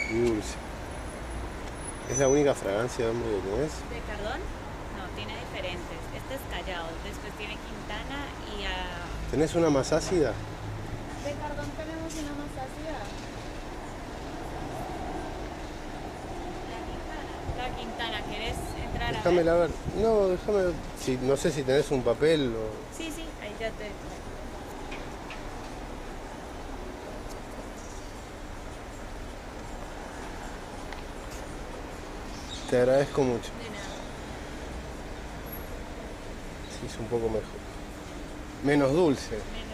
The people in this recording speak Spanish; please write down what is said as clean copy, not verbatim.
y dulce. ¿Es la única fragancia de hombre que tenés? ¿De Cardón? No, tiene diferentes. Este es Callao, después tiene Quintana y ¿Tenés una más ácida? de Cardón tenemos una más ácida. La Quintana, ¿querés entrar a ver? Déjamela ver. No, déjame. Si, no sé si tenés un papel o. Sí, sí, ahí ya te... Te agradezco mucho. De nada. Sí, es un poco mejor. Menos dulce. Menos